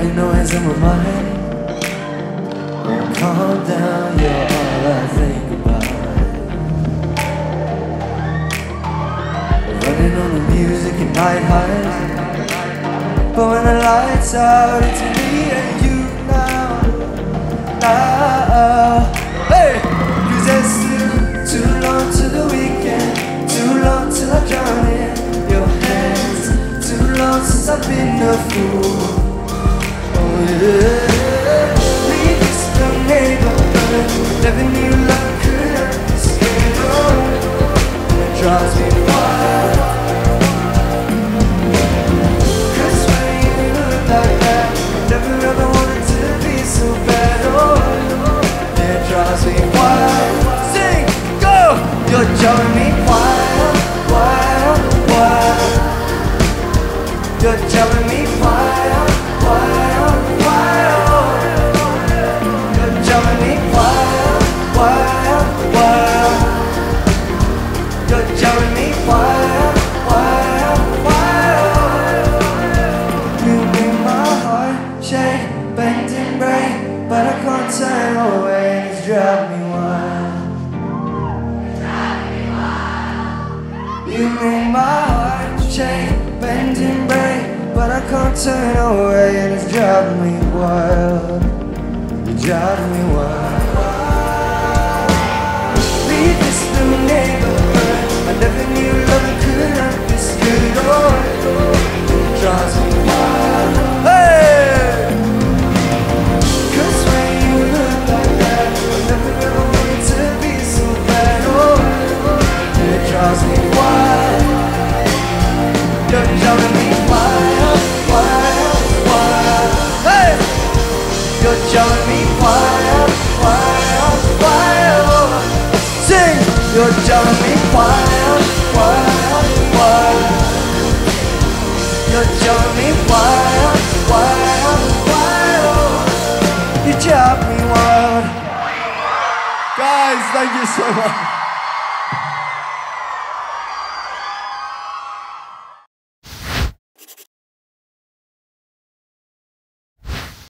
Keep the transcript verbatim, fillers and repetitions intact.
White noise in my mind. Oh, calm down, you're all I think about. Running on the music and night highs, but when the lights out, it's me and you now. Now, hey, 'cause there's still too long to the weekend, too long till I drown in your hands, too long since I've been a fool. Oh yeah. Leave this little neighborhood, never knew love could hurt this good. Oh, and it drives me wild. 'Cause when you look like that, never ever wanted to be so bad. Oh, and it drives me wild. Sing, go! You're driving me wild, wild, wild. You're driving me wild, wild, wild. You're driving me wild, wild, wild. You're driving me wild, wild, wild. You make my heart shake, bend and break, but I can't turn away. It's driving me wild. You make my heart shake, bend and break, but I can't turn away, and it's driving me wild. You're driving me wild. Leave this little neighborhood, I never knew love could hurt this good. Oh, it drives me wild. Hey! 'Cause when you look like that, I never ever wanted to be so bad. Oh, it drives me wild. You're driving me wild, wild, wild. Hey! You're driving me wild, wild, wild. Sing! You're driving me wild, wild, wild. You're driving me wild, wild, wild. You drive me wild. Guys, thank you so much.